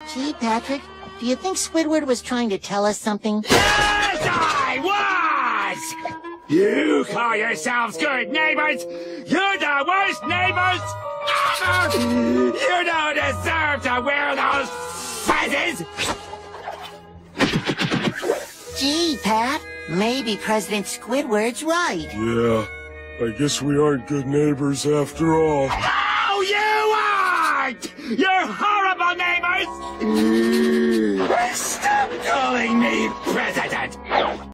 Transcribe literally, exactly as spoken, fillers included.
Gee, Patrick, do you think Squidward was trying to tell us something? Yes, I was! You call yourselves good neighbors? You're the worst neighbors ever! You don't deserve to wear those fezzes! Gee, Pat, maybe President Squidward's right. Yeah, I guess we aren't good neighbors after all. Oh, you aren't! You're horrible neighbors! Stop calling me president!